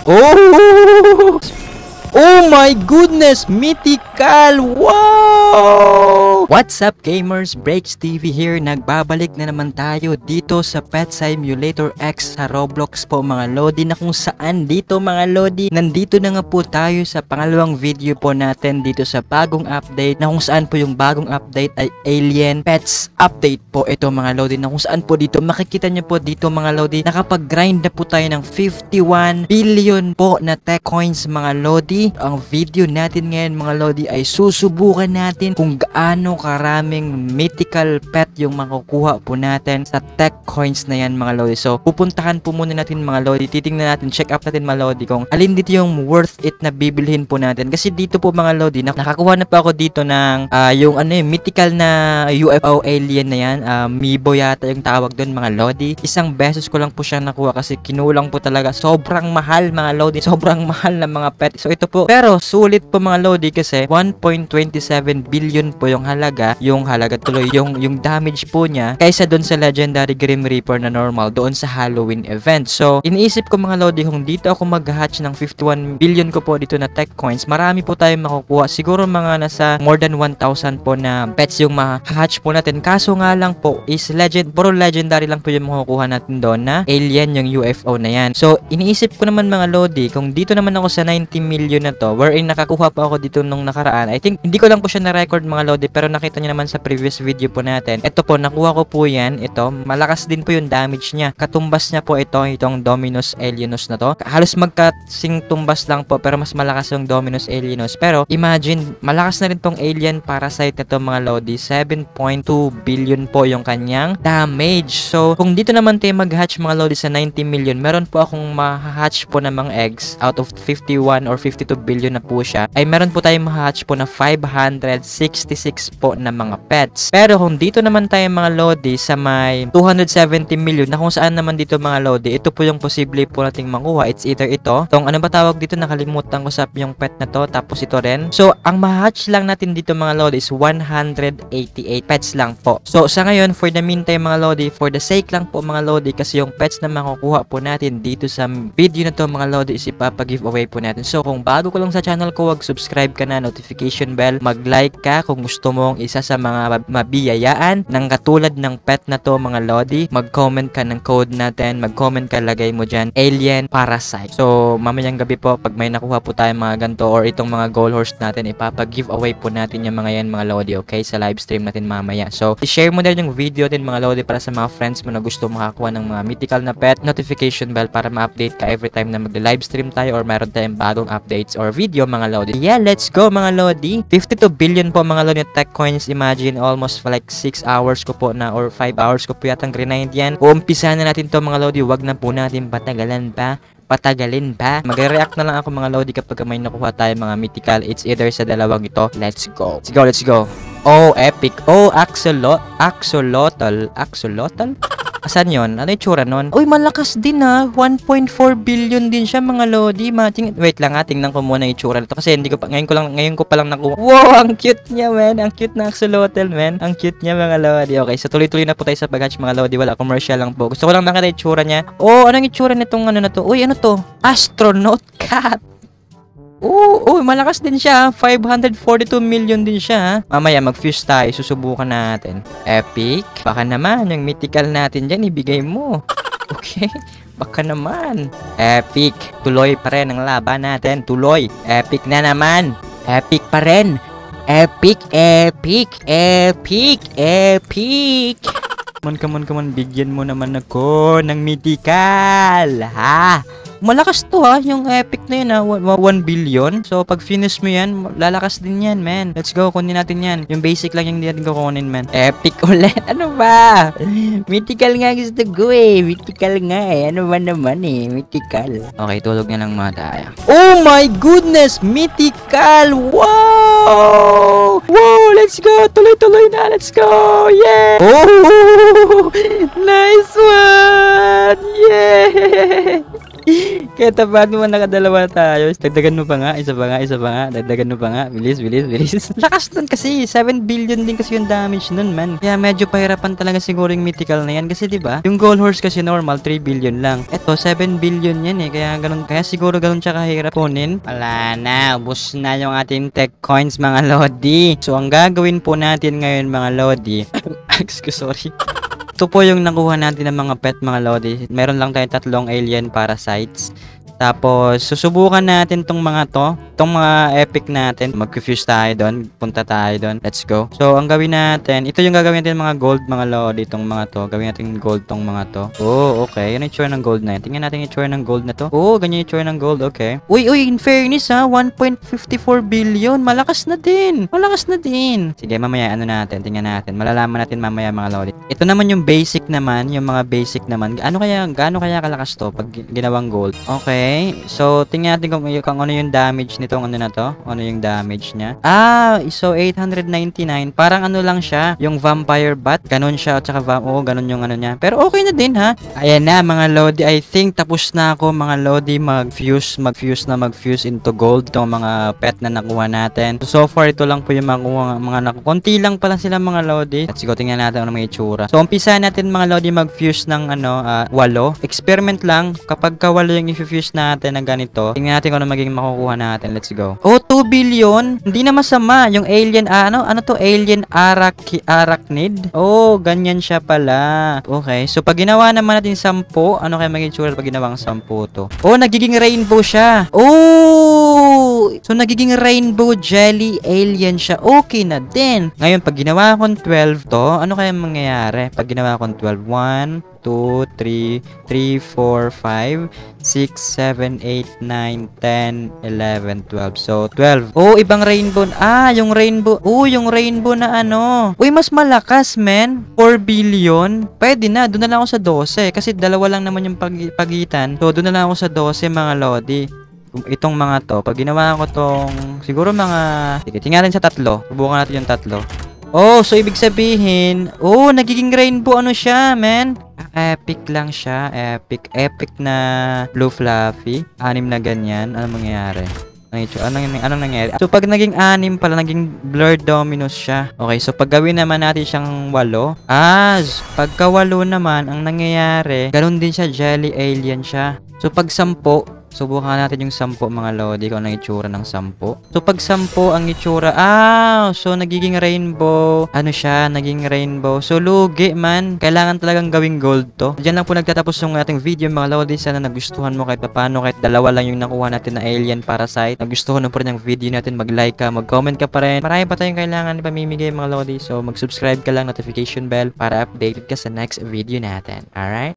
Oh! Oh my goodness! Mythical! Wow! What's up gamers? Breaks TV here. Nagbabalik na naman tayo dito sa Pet Simulator X sa Roblox po mga lodi, na kung saan dito mga lodi, nandito na nga po tayo sa pangalawang video po natin dito sa bagong update, na kung saan po yung bagong update ay Alien Pets Update po ito mga lodi, na kung saan po dito makikita nyo po dito mga lodi, nakapag-grind na po tayo ng 51 billion po na tech coins mga lodi. Ang video natin ngayon mga lodi ay susubukan natin kung gaano karaming mythical pet yung makukuha po natin sa tech coins na yan mga lodi. So pupuntahan po muna natin mga lodi, titingnan natin, check up natin mga lodi kung alin dito yung worth it na bibilhin po natin. Kasi dito po mga lodi, nakakuha na pa ako dito ng yung mythical na UFO alien na yan, Mibo yata yung tawag doon mga lodi. Isang beses ko lang po siya nakuha kasi kinulang po talaga, sobrang mahal mga lodi, sobrang mahal na mga pet. So ito po, pero sulit po mga lodi kasi 1.27 billion po yung halaga tuloy, yung damage po niya kaysa doon sa legendary Grim Reaper na normal doon sa Halloween event. So iniisip ko mga lodi, kung dito ako mag-hatch ng 51 billion ko po dito na tech coins, marami po tayong makukuha. Siguro mga nasa more than 1,000 po na pets yung ma-hatch po natin. Kaso nga lang po is puro legendary lang po yung makukuha natin doon na alien, yung UFO na yan. So iniisip ko naman mga lodi, kung dito naman ako sa 90 million na to, wherein nakakuha pa ako dito nung nakaraan. I think hindi ko lang po siya na-record mga lodi, pero nakita niyo naman sa previous video po natin. Ito po, nakuha ko po yan. Ito, malakas din po yung damage niya. Katumbas niya po itong Dominus Alienus na to. Halos magkasing tumbas lang po, pero mas malakas yung Dominus Alienus. Pero imagine, malakas na rin tong alien parasite na to mga lodi. 7.2 billion po yung kanyang damage. So kung dito naman tayo mag-hatch mga lodi sa 90 million, meron po akong ma-hatch po ng mga eggs out of 51 or 52 billion na po siya, ay meron po tayong ma-hatch po na 566 po na mga pets. Pero kung dito naman tayo mga lodi sa may 270 million, na kung saan naman dito mga lodi, ito po yung posible po nating makuha. It's either ito, tong ano ba tawag dito, nakalimutan ko sa yung pet na to, tapos ito rin. So ang ma-hatch lang natin dito mga lodi is 188 pets lang po. So sa ngayon, for the meantime mga lodi, for the sake lang po mga lodi, kasi yung pets na makukuha po natin dito sa video na to mga lodi is ipapa-giveaway po natin. So kung bago ko lang sa channel ko, wag subscribe ka na, notification bell, mag-like ka kung gusto mong isa sa mga mabiyayaan ng katulad ng pet na to mga lodi. Mag-comment ka ng code natin, mag-comment ka, lagay mo dyan alien parasite. So mamayang gabi po, pag may nakuha po tayo mga ganito or itong mga gold horse natin, ipapa-giveaway po natin yung mga yan mga lodi, okay, sa live stream natin mamaya. So i-share mo na yung video din mga lodi para sa mga friends mo na gusto makakuha ng mga mythical na pet. Notification bell para ma-update ka every time na mag-live stream tayo or meron tayong bagong updates or video mga lodi. Yeah, let's go mga lodi. 52 billion po mga lodi tech coins. Imagine, almost for like 6 hours ko po na or 5 hours ko po yatang grind yan. Uumpisahan na natin to mga lodi. Wag na po natin patagalin pa. Magre-react na lang ako mga lodi kapag may nakuha tayo mga mythical. It's either sa dalawang ito. Let's go. Let's go. Oh, epic. Oh, axolotl. Asan yun? Ano yung tsura nun? Uy, malakas din 1.4 billion din siya mga lodi. Wait lang tingnan ko muna yung tsura nito kasi ngayon ko pa lang nakuha. Wow, ang cute niya man. Ang cute na axolotl man. Ang cute niya mga lodi. Okay, so tuloy-tuloy na po tayo sa pag-hatch mga lodi. Wala, commercial lang po. Gusto ko lang makita yung tsura niya. Oh, anong yung tsura nitong ano na to? Uy, ano to? Astronaut cat. Oh, malakas din siya. 542 million din siya. Mamaya mag-fuse tayo, susubukan natin. Epic. Baka naman yung mythical natin dyan ibigay mo. Okay, baka naman. Epic. Tuloy pa rin ang laban natin. Tuloy. Epic na naman. Epic pa rin. Epic. Come on. Bigyan mo naman ako ng mythical. Ha? Malakas to yung epic na yun 1 billion. So pag finish mo yan, lalakas din yan man. Let's go, kunin natin yan. Yung basic lang yung hindi natin kukunin man. Epic ulit. Ano ba? Mythical nga gusto ko Mythical nga Ano ba naman mythical. Okay, tulog na lang mga tayo. Oh my goodness, mythical. Wow, let's go. Tuloy na, let's go. Yeah. Oh, nice one. Yeah. Kaya tapat mo nakadalawa tayo. Dagdagan mo pa nga. Isa pa nga. Isa pa nga. Dagdagan mo pa nga. Bilis, bilis, bilis. Lakas nun kasi. 7 billion din kasi yung damage nun, man. Kaya medyo pahirapan talaga siguro yung mythical na yan. Kasi diba, yung gold horse kasi normal, 3 billion lang. Eto, 7 billion yan eh. Kaya ganun. Kaya siguro ganun siya kahirap kunin. Wala na. Ubus na yung ating tech coins, mga lodi. So, ang gagawin po natin ngayon, mga lodi. Excuse, sorry. Ito po yung nakuha natin ng mga pet, mga lodi. Meron lang tayong 3 alien parasites. Tapos, susubukan natin tong mga to. Tong mga epic natin. Mag-fuse tayo doon. Punta tayo doon. Let's go. So, ang gawin natin, ito yung gagawin natin mga gold, mga lodi. Itong mga to. Gawin natin gold tong mga to. Oh, okay. Yan yung itsura ng gold na yan. Tingnan natin yung itsura ng gold na to. Oh, ganyan yung itsura ng gold. Okay. Uy, in fairness ha. 1.54 billion. Malakas na din. Malakas na din. Sige, mamaya ano natin. Tingnan natin. Malalaman natin mamaya, mga lodi. Ito naman yung basic naman. Yung mga basic naman. Gaano kaya kalakas to pag ginawang gold? Okay. So, tingnan natin kung ano yung damage nitong ano na to. Ano yung damage niya. So 899. Parang ano lang siya. Yung vampire bat. Ganon siya. At saka, ganon yung ano niya. Pero okay na din, ha? Ayan na, mga lodi. I think tapos na ako, mga lodi, mag-fuse into gold. Itong mga pet na nakuha natin. So far, ito lang po yung mga nakuha. Konti lang pala sila, mga lodi. Let's go, tingnan natin ano may itsura. So, umpisa natin, mga lodi, mag-fuse ng 8. Experiment lang. Kapag kawalo yung i-fuse natin na ganito, tingnan natin kung ano magiging makukuha natin. Let's go. Oh, 2 billion. Hindi na masama. Yung alien, ano to? Alien arachnid. Oh, ganyan siya pala. Okay. So, pag ginawa naman natin 10, ano kaya magiging tsura pag ginawang 10 to? Oh, nagiging rainbow siya. Oh! So, nagiging rainbow jelly alien siya. Okay na din. Ngayon, pag ginawa akong 12 to, ano kaya mangyayari? Pag ginawa akong 12, 1, 2, 3, 4, 5, 6, 7, 8, 9, 10, 11, 12. So, 12. Oh, ibang rainbow. Yung rainbow. Oh, yung rainbow na ano. Uy, mas malakas, men. 4 billion. Pwede na. Doon na lang ako sa 12. Kasi dalawa lang naman yung pagitan. So, doon na lang ako sa 12, mga lodi. Itong mga to. Pag ginawa ko tong, siguro mga, sige, tingnan sa 3. Subukan natin yung 3. Oh, so ibig sabihin, nagiging rainbow ano siya, man. Epic lang siya. Epic na blue fluffy. 6 na ganyan. Ano mangyayari? Anong nangyari? So, pag naging 6 pala, naging blurred dominus siya. Okay, so pag gawin naman natin siyang 8. Pagka 8 naman, ang nangyayari, ganun din siya, jelly alien siya. So, pag 10, subukan natin yung 10, mga lodi, kung anong itsura ng 10. So, pag 10, ang itsura, so, nagiging rainbow. Ano siya? Naging rainbow. So, lugi, man. Kailangan talagang gawing gold to. Diyan lang po nagtatapos yung ating video, mga lodi. Sana nagustuhan mo kahit paano, kahit dalawa lang yung nakuha natin na alien parasite. Nagustuhan mo pa rin yung video natin, mag-like ka, mag-comment ka pa rin. Marami pa tayong kailangan pamimigay, mga lodi. So, mag-subscribe ka lang, notification bell, para updated ka sa next video natin. Alright?